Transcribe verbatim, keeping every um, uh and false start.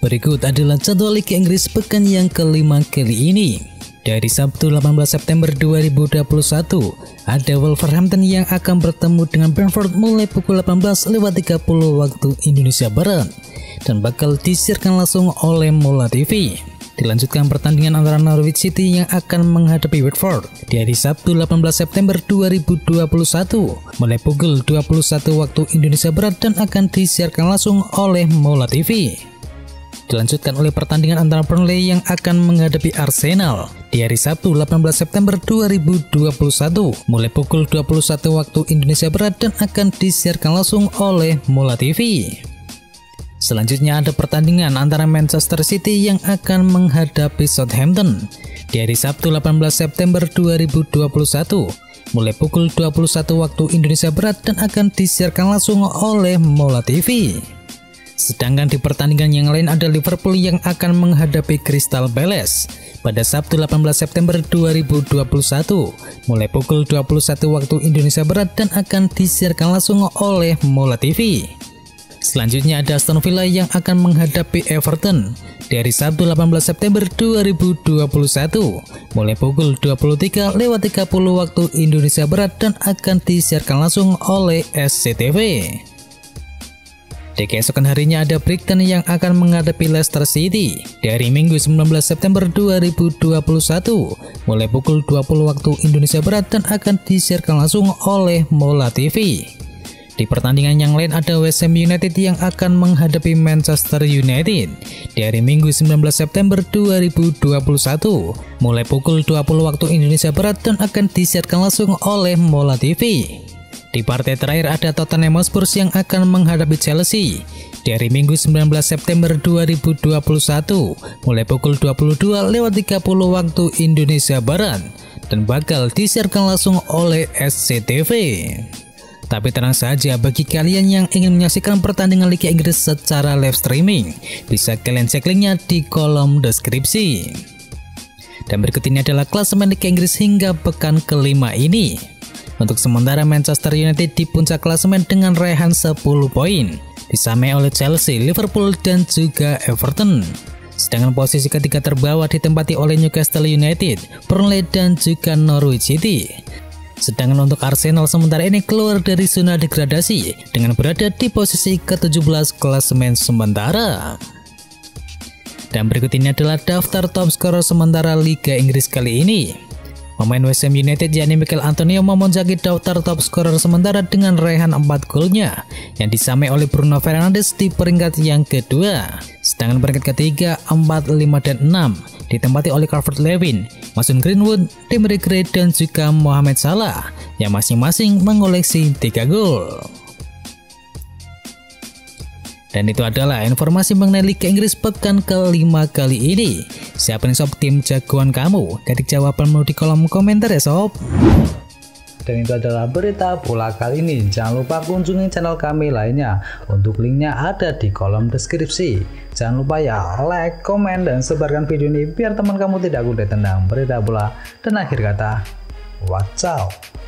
Berikut adalah jadwal Liga Inggris pekan yang kelima kali ini. Dari Sabtu delapan belas September dua ribu dua puluh satu, ada Wolverhampton yang akan bertemu dengan Brentford mulai pukul delapan belas lewat tiga puluh waktu Indonesia Barat dan bakal disiarkan langsung oleh Mola T V. Dilanjutkan pertandingan antara Norwich City yang akan menghadapi Watford di hari Sabtu delapan belas September dua ribu dua puluh satu mulai pukul dua puluh satu waktu Indonesia Barat dan akan disiarkan langsung oleh Mola T V. Dilanjutkan oleh pertandingan antara Burnley yang akan menghadapi Arsenal di hari Sabtu delapan belas September dua ribu dua puluh satu mulai pukul dua puluh satu waktu Indonesia Barat dan akan disiarkan langsung oleh Mola T V. Selanjutnya ada pertandingan antara Manchester City yang akan menghadapi Southampton di hari Sabtu delapan belas September dua ribu dua puluh satu mulai pukul dua puluh satu waktu Indonesia Barat dan akan disiarkan langsung oleh Mola T V. Sedangkan di pertandingan yang lain ada Liverpool yang akan menghadapi Crystal Palace pada Sabtu delapan belas September dua ribu dua puluh satu mulai pukul dua puluh satu waktu Indonesia Barat dan akan disiarkan langsung oleh Mola T V. Selanjutnya ada Aston Villa yang akan menghadapi Everton di hari Sabtu delapan belas September dua ribu dua puluh satu mulai pukul dua puluh tiga lewat tiga puluh waktu Indonesia Barat dan akan disiarkan langsung oleh S C T V. Di keesokan harinya ada Brighton yang akan menghadapi Leicester City di hari Minggu sembilan belas September dua ribu dua puluh satu mulai pukul dua puluh waktu Indonesia Barat dan akan disiarkan langsung oleh Mola T V. Di pertandingan yang lain ada West Ham United yang akan menghadapi Manchester United di hari Minggu sembilan belas September dua ribu dua puluh satu mulai pukul dua puluh waktu Indonesia Barat dan akan disiarkan langsung oleh Mola T V. Di partai terakhir ada Tottenham Hotspur yang akan menghadapi Chelsea di hari Minggu sembilan belas September dua ribu dua puluh satu mulai pukul dua puluh dua lewat tiga puluh waktu Indonesia Barat dan bakal disiarkan langsung oleh S C T V. Tapi tenang saja, bagi kalian yang ingin menyaksikan pertandingan Liga Inggris secara live streaming, bisa kalian cek linknya di kolom deskripsi. Dan berikut ini adalah klasemen Liga Inggris hingga pekan kelima ini. Untuk sementara Manchester United di puncak klasemen dengan raihan sepuluh poin, disamai oleh Chelsea, Liverpool, dan juga Everton. Sedangkan posisi ketiga terbawah ditempati oleh Newcastle United, Burnley, dan juga Norwich City. Sedangkan untuk Arsenal sementara ini keluar dari zona degradasi dengan berada di posisi ke tujuh belas klasemen sementara. Dan berikut ini adalah daftar top skor sementara Liga Inggris kali ini. Pemain West Ham United yakni Michail Antonio memuncaki daftar top scorer sementara dengan raihan empat golnya yang disamai oleh Bruno Fernandes di peringkat yang kedua. Sedangkan peringkat ketiga, empat, lima, dan enam ditempati oleh Calvert-Lewin, Mason Greenwood, Demarai Gray, dan juga Mohamed Salah yang masing-masing mengoleksi tiga gol. Dan itu adalah informasi mengenai Liga Inggris pekan kelima kali ini. Siapa nih sob tim jagoan kamu? Ketik jawabanmu di kolom komentar ya sob. Dan itu adalah berita bola kali ini. Jangan lupa kunjungi channel kami lainnya. Untuk linknya ada di kolom deskripsi. Jangan lupa ya like, komen, dan sebarkan video ini biar teman kamu tidak mudah tentang berita bola. Dan akhir kata, wacau.